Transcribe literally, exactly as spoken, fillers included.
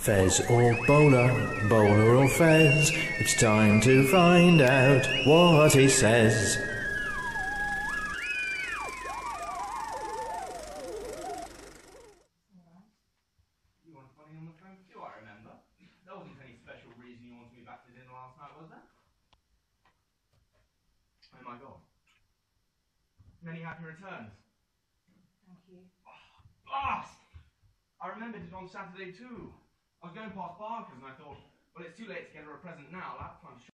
Fez or bowler, bowler or Fez, it's time to find out what he says. You weren't funny on the phone too, I remember. There wasn't any special reason you wanted me back to dinner last night, was there? Oh my god. Many happy returns. Thank you. Oh, blast! I remembered it on Saturday too. I was going past Barker's and I thought, well, it's too late to get her a present now. I'll have to find a